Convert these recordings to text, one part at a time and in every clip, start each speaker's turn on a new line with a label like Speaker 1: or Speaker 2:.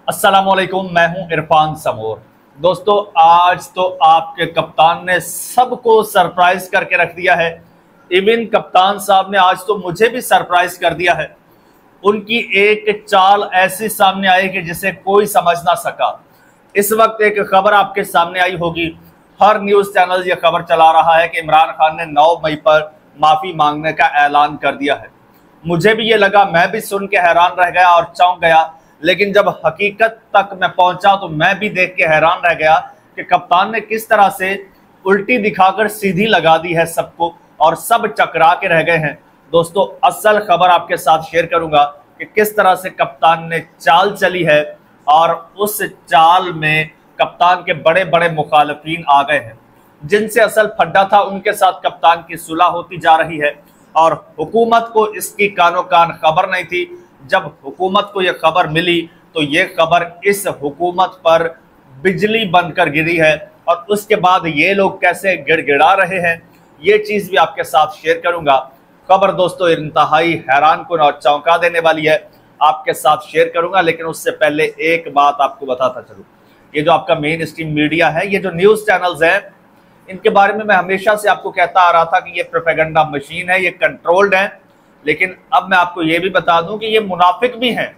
Speaker 1: अस्सलामुअलैकुम, मैं हूं इरफान समोर। दोस्तों, आज तो आपके कप्तान ने सबको सरप्राइज करके रख दिया है। इवन कप्तान साहब ने आज तो मुझे भी सरप्राइज कर दिया है। उनकी एक चाल ऐसी सामने आई कि जिसे कोई समझ ना सका। इस वक्त एक खबर आपके सामने आई होगी, हर न्यूज चैनल ये खबर चला रहा है कि इमरान खान ने 9 मई पर माफी मांगने का ऐलान कर दिया है। मुझे भी ये लगा, मैं भी सुन के हैरान रह गया और चौंक गया। लेकिन जब हकीकत तक मैं पहुंचा तो मैं भी देख के हैरान रह गया कि कप्तान ने किस तरह से उल्टी दिखाकर सीधी लगा दी है सबको, और सब चकरा के रह गए हैं। दोस्तों, असल खबर आपके साथ शेयर करूंगा कि किस तरह से कप्तान ने चाल चली है, और उस चाल में कप्तान के बड़े बड़े मुखालफीन आ गए हैं। जिनसे असल फड्डा था उनके साथ कप्तान की सुलह होती जा रही है, और हुकूमत को इसकी कानो कान खबर नहीं थी। जब हुकूमत को यह खबर मिली तो यह खबर इस हुकूमत पर बिजली बनकर गिरी है, और उसके बाद ये लोग कैसे गिड़गिड़ा रहे हैं ये चीज भी आपके साथ शेयर करूंगा। खबर दोस्तों इंतहाई हैरानकुन और चौंका देने वाली है, आपके साथ शेयर करूंगा। लेकिन उससे पहले एक बात आपको बताता चलूं, ये जो आपका मेन स्ट्रीम मीडिया है, ये जो न्यूज चैनल्स हैं, इनके बारे में मैं हमेशा से आपको कहता आ रहा था कि ये प्रोपेगेंडा मशीन है, ये कंट्रोल्ड है। लेकिन अब मैं आपको ये भी बता दूं कि ये मुनाफिक भी हैं,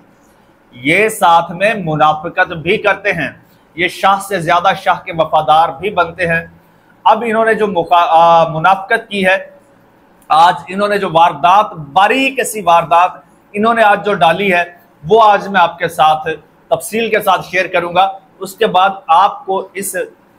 Speaker 1: ये साथ में मुनाफिकत भी करते हैं। ये शाह से ज्यादा शाह के वफादार भी बनते हैं। अब इन्होंने जो मुनाफिकत की है, आज इन्होंने जो वारदात, बारीक सी वारदात इन्होंने आज जो डाली है, वो आज मैं आपके साथ तफसील के साथ शेयर करूंगा। उसके बाद आपको इस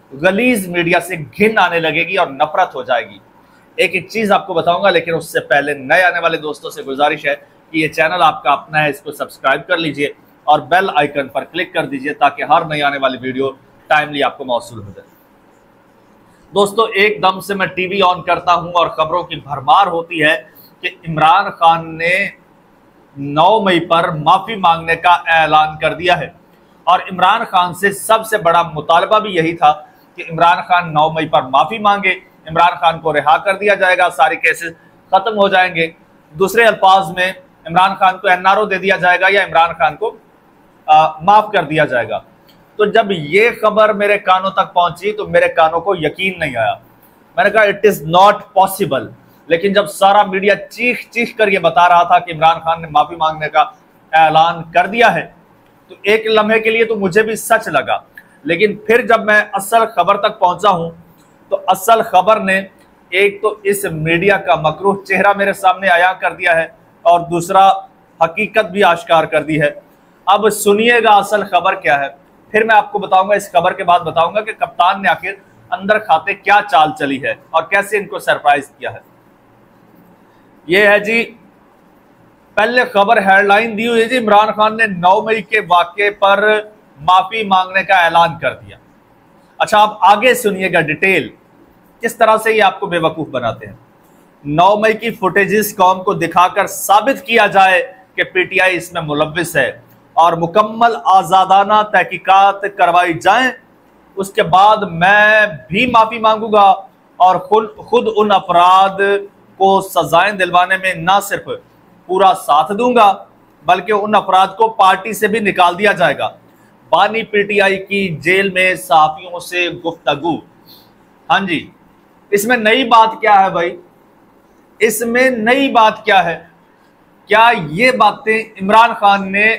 Speaker 1: गलीज मीडिया से घिन आने लगेगी और नफरत हो जाएगी। एक एक चीज आपको बताऊंगा, लेकिन उससे पहले नए आने वाले दोस्तों से गुजारिश है कि ये चैनल आपका अपना है, इसको सब्सक्राइब कर लीजिए और बेल आइकन पर क्लिक कर दीजिए ताकि हर नई आने वाली वीडियो टाइमली आपको मौसूल हो जाए। दोस्तों, एकदम से मैं टीवी ऑन करता हूं और खबरों की भरमार होती है कि इमरान खान ने 9 मई पर माफी मांगने का ऐलान कर दिया है। और इमरान खान से सबसे बड़ा मुतालबा भी यही था कि इमरान खान 9 मई पर माफी मांगे, इमरान खान को रिहा कर दिया जाएगा, सारे केसेस खत्म हो जाएंगे। दूसरे अल्फाज में इमरान खान को एनआरओ दे दिया जाएगा या इमरान खान को माफ कर दिया जाएगा। तो जब ये खबर मेरे कानों तक पहुंची तो मेरे कानों को यकीन नहीं आया। मैंने कहा इट इज नॉट पॉसिबल। लेकिन जब सारा मीडिया चीख चीख कर ये बता रहा था कि इमरान खान ने माफी मांगने का ऐलान कर दिया है, तो एक लम्हे के लिए तो मुझे भी सच लगा। लेकिन फिर जब मैं असल खबर तक पहुंचा हूं तो असल खबर ने एक तो इस मीडिया का मकरूह चेहरा मेरे सामने आया कर दिया है, और दूसरा हकीकत भी आश्कार कर दी है। अब सुनिएगा असल खबर क्या है, फिर मैं आपको बताऊंगा। इस खबर के बाद बताऊंगा कि कप्तान ने आखिर अंदर खाते क्या चाल चली है और कैसे इनको सरप्राइज किया है। यह है जी, पहले खबर हेडलाइन दी हुई है जी, इमरान खान ने 9 मई के वाकये पर माफी मांगने का ऐलान कर दिया। अच्छा, आप आगे सुनिएगा डिटेल, किस तरह से ये आपको बेवकूफ बनाते हैं। 9 मई की फुटेजेस कौम को दिखाकर साबित किया जाए कि पीटीआई इसमें मुलव्विस है, और मुकम्मल आजादाना तहकीकात करवाई जाए। उसके बाद मैं भी माफी मांगूंगा और खुद उन अफराद को सजाएं दिलवाने में न सिर्फ पूरा साथ दूंगा, बल्कि उन अफराद को पार्टी से भी निकाल दिया जाएगा। बानी पीटीआई की जेल में सहाफियों से गुफ्तगू। हाँ जी, इसमें नई बात क्या है भाई? इसमें नई बात क्या है? क्या ये बातें इमरान खान ने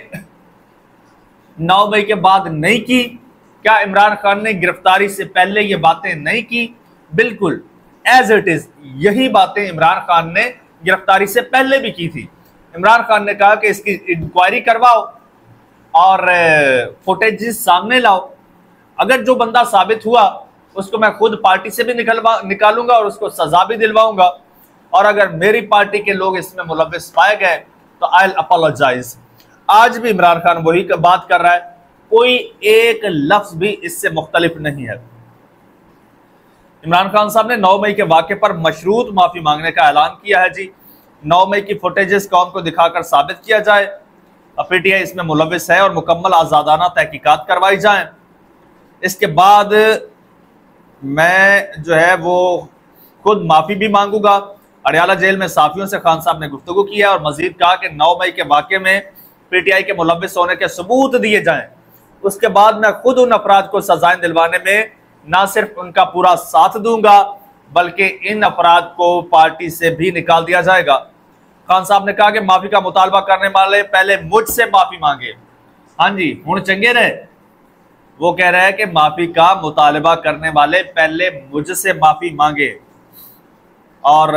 Speaker 1: 9 मई के बाद नहीं की? क्या इमरान खान ने गिरफ्तारी से पहले ये बातें नहीं की? बिल्कुल एज इट इज यही बातें इमरान खान ने गिरफ्तारी से पहले भी की थी। इमरान खान ने कहा कि इसकी इंक्वायरी करवाओ और फुटेजेस सामने लाओ। अगर जो बंदा साबित हुआ उसको मैं खुद पार्टी से भी निकालूंगा और उसको सजा भी दिलवाऊंगा, और अगर मेरी पार्टी के लोग इसमें मुलव्विस पाए गए तो आई विल अपोलोजाइज। आज भी इमरान खान वही बात कर रहा है, कोई एक लफ्ज भी इससे मुख्तलिफ नहीं है। इमरान खान साहब ने 9 मई के वाक़े पर मशरूत माफी मांगने का ऐलान किया है जी। 9 मई की फुटेजेस कौम को दिखाकर साबित किया जाए, पीटीआई इसमें मुलव्विस है, और मुकम्मल आजादाना तहकीकात करवाई जाए। इसके बाद मैं जो है वो खुद माफी भी मांगूंगा। अडयाला जेल में साफियों से खान साहब ने गुफ्तगू किया और मजीद कहा कि 9 मई के वाक़े में पीटीआई के मुलव्विस होने के सबूत दिए जाएं। उसके बाद मैं खुद उन अफराद को सजाएं दिलवाने में ना सिर्फ उनका पूरा साथ दूंगा बल्कि इन अफराद को पार्टी से भी निकाल दिया जाएगा। खान साहब ने कहा कि माफी का मुतालबा करने वाले पहले मुझसे माफी मांगे। हाँ जी, हुण चंगे रहे। वो कह रहे हैं कि माफी का मुतालबा करने वाले पहले मुझसे माफी मांगे। और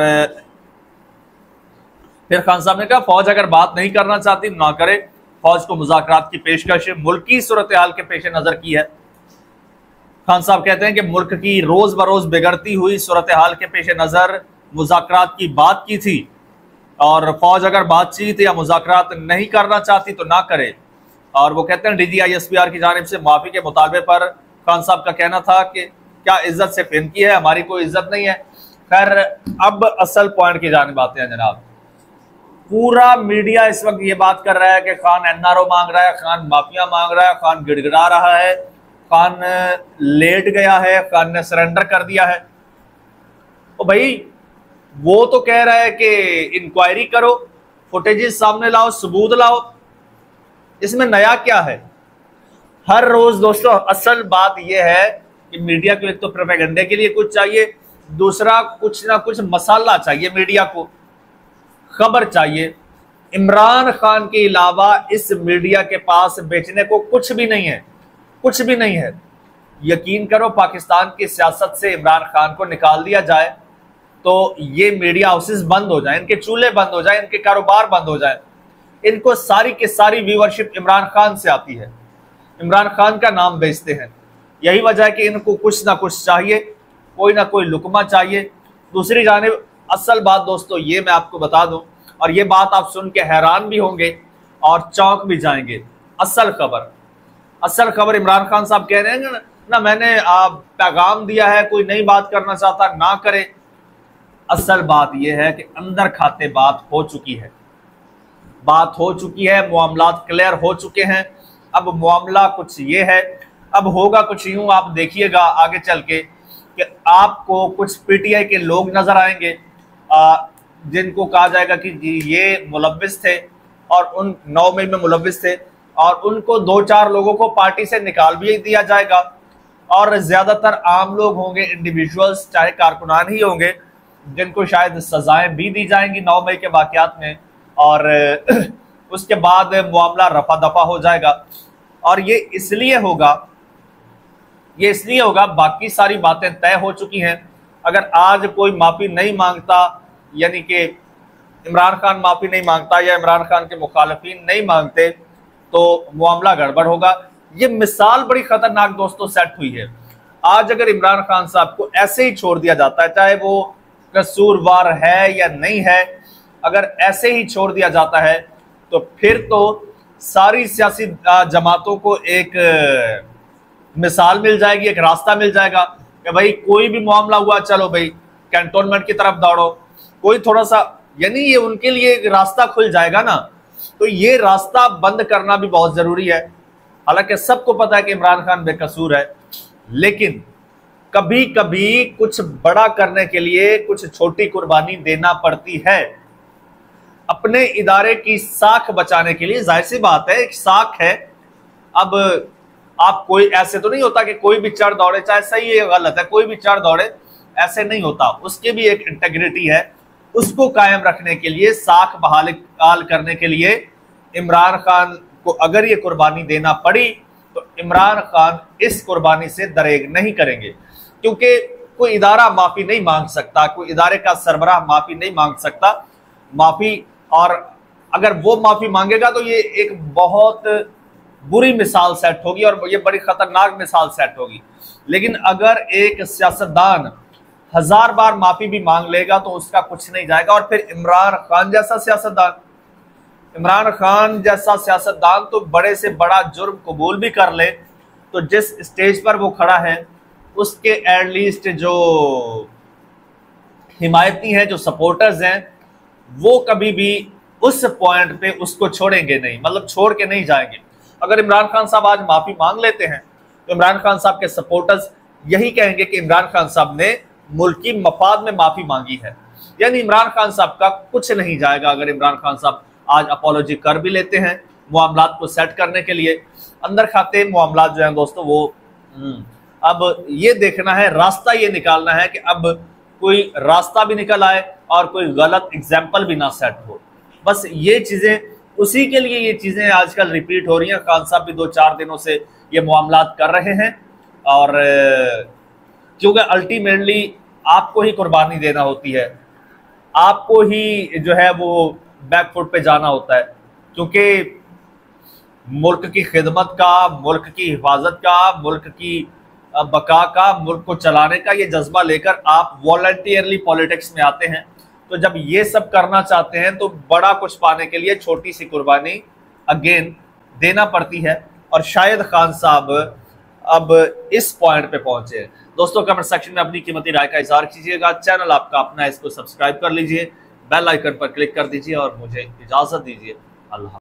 Speaker 1: फिर खान साहब ने कहा फौज अगर बात नहीं करना चाहती ना करे, फौज को मुज़ाकरात की पेशकश मुल्की सूरत हाल के पेश नजर की है। खान साहब कहते हैं कि मुल्क की रोज बरोज बिगड़ती हुई सूरत हाल के पेश नजर मुज़ाकरात की बात की थी और फौज अगर बातचीत या मुज़ाकरात नहीं करना चाहती तो ना करे। और वो कहते हैं DGISPR की जानिब से माफी के मुतालबे पर खान साहब का कहना था कि क्या इज्जत सिर्फ इनकी है, हमारी कोई इज्जत नहीं है। खैर अब असल पॉइंट की जानिब आते हैं जनाब। पूरा मीडिया इस वक्त ये बात कर रहा है कि खान NRO मांग रहा है, खान माफिया मांग रहा है, खान गिड़गिड़ा रहा है, खान लेट गया है, खान ने सरेंडर कर दिया है। तो भाई वो तो कह रहा है कि इंक्वायरी करो, फुटेजेस सामने लाओ, सबूत लाओ, इसमें नया क्या है? हर रोज दोस्तों असल बात यह है कि मीडिया को एक तो प्रोपेगेंडे के लिए कुछ चाहिए, दूसरा कुछ ना कुछ मसाला चाहिए, मीडिया को खबर चाहिए। इमरान खान के अलावा इस मीडिया के पास बेचने को कुछ भी नहीं है, कुछ भी नहीं है। यकीन करो पाकिस्तान की सियासत से इमरान खान को निकाल दिया जाए तो ये मीडिया हाउसेस बंद हो जाए, इनके चूल्हे बंद हो जाए, इनके कारोबार बंद हो जाए। इनको सारी की सारी व्यूअरशिप इमरान खान से आती है, इमरान खान का नाम बेचते हैं। यही वजह है कि इनको कुछ ना कुछ चाहिए, कोई ना कोई लुकमा चाहिए। दूसरी जानिब असल बात दोस्तों ये मैं आपको बता दूं, और ये बात आप सुन के हैरान भी होंगे और चौंक भी जाएंगे। असल खबर इमरान खान साहब कह रहे हैं ना मैंने पैगाम दिया है, कोई नई बात करना चाहता ना करे। असल बात यह है कि अंदर खाते बात हो चुकी है, मामलात क्लियर हो चुके हैं। अब मामला कुछ ये है, अब होगा कुछ यूं, आप देखिएगा आगे चल के कि आपको कुछ PTI के लोग नजर आएंगे जिनको कहा जाएगा कि ये मुलव्विस थे और उन 9 मई में मुलव्विस थे, और उनको 2-4 लोगों को पार्टी से निकाल भी दिया जाएगा। और ज्यादातर आम लोग होंगे, इंडिविजुअल्स, चाहे कारकुनान ही होंगे, जिनको शायद सजाएं भी दी जाएंगी 9 मई के वाकयात में। और उसके बाद मामला रफा दफा हो जाएगा। और ये इसलिए होगा, बाकी सारी बातें तय हो चुकी हैं। अगर आज कोई माफी नहीं मांगता, यानी कि इमरान खान माफी नहीं मांगता या इमरान खान के मुखालिफिन नहीं मांगते, तो मामला गड़बड़ होगा। ये मिसाल बड़ी खतरनाक दोस्तों सेट हुई है। आज अगर इमरान खान साहब को ऐसे ही छोड़ दिया जाता है, चाहे वो कसूरवार है या नहीं है, अगर ऐसे ही छोड़ दिया जाता है तो फिर तो सारी सियासी जमातों को एक मिसाल मिल जाएगी, एक रास्ता मिल जाएगा कि भाई कोई भी मामला हुआ, चलो भाई कैंटोनमेंट की तरफ दौड़ो, कोई थोड़ा सा, यानी ये उनके लिए एक रास्ता खुल जाएगा ना। तो ये रास्ता बंद करना भी बहुत जरूरी है। हालांकि सबको पता है कि इमरान खान बेकसूर है, लेकिन कभी कभी कुछ बड़ा करने के लिए कुछ छोटी कुर्बानी देना पड़ती है, अपने इदारे की साख बचाने के लिए। जाहिर सी बात है, एक साख है। अब आप कोई ऐसे तो नहीं होता कि कोई भी चढ़ दौड़े, चाहे सही है गलत है, कोई भी चढ़ दौड़े, ऐसे नहीं होता। उसकी भी एक इंटेग्रिटी है, उसको कायम रखने के लिए, साख बहाल करने के लिए इमरान खान को अगर ये कुर्बानी देना पड़ी तो इमरान खान इस कुर्बानी से दरेग नहीं करेंगे, क्योंकि कोई इदारा माफी नहीं मांग सकता, कोई इदारे का सरबराह माफी नहीं मांग सकता। माफी, और अगर वो माफी मांगेगा तो ये एक बहुत बुरी मिसाल सेट होगी और ये बड़ी खतरनाक मिसाल सेट होगी। लेकिन अगर एक सियासतदान 1000 बार माफी भी मांग लेगा तो उसका कुछ नहीं जाएगा। और फिर इमरान खान जैसा सियासतदान तो बड़े से बड़ा जुर्म कबूल भी कर ले तो जिस स्टेज पर वो खड़ा है उसके एटलीस्ट जो हिमायती हैं, जो सपोर्टर्स हैं, वो कभी भी उस पॉइंट पे उसको छोड़ेंगे नहीं, मतलब छोड़ के नहीं जाएंगे। अगर इमरान खान साहब आज माफी मांग लेते हैं तो इमरान खान साहब के सपोर्टर्स यही कहेंगे कि इमरान खान साहब ने मुल्की मफाद में माफी मांगी है, यानी इमरान खान साहब का कुछ नहीं जाएगा। अगर इमरान खान साहब आज अपॉलॉजी कर भी लेते हैं मामलात को सेट करने के लिए, अंदर खाते मामला जो है दोस्तों वो अब ये देखना है, रास्ता ये निकालना है कि अब कोई रास्ता भी निकल आए और कोई गलत एग्जाम्पल भी ना सेट हो। बस ये चीजें, उसी के लिए ये चीजें आजकल रिपीट हो रही हैं। खान साहब भी 2-4 दिनों से ये मामला कर रहे हैं और क्योंकि अल्टीमेटली आपको ही कुर्बानी देना होती है, आपको ही जो है वो बैकफुट पे जाना होता है, क्योंकि मुल्क की खिदमत का, मुल्क की हिफाजत का, मुल्क की बका का, मुल्क को चलाने का ये जज्बा लेकर आप वॉलंटियरली पॉलिटिक्स में आते हैं। तो जब ये सब करना चाहते हैं तो बड़ा कुछ पाने के लिए छोटी सी कुर्बानी अगेन देना पड़ती है, और शायद खान साहब अब इस पॉइंट पे पहुंचे हैं। दोस्तों कमेंट सेक्शन में अपनी कीमती राय का इजहार कीजिएगा। चैनल आपका अपना है, इसको सब्सक्राइब कर लीजिए, बेल आइकन पर क्लिक कर दीजिए और मुझे इजाजत दीजिए। अल्लाह।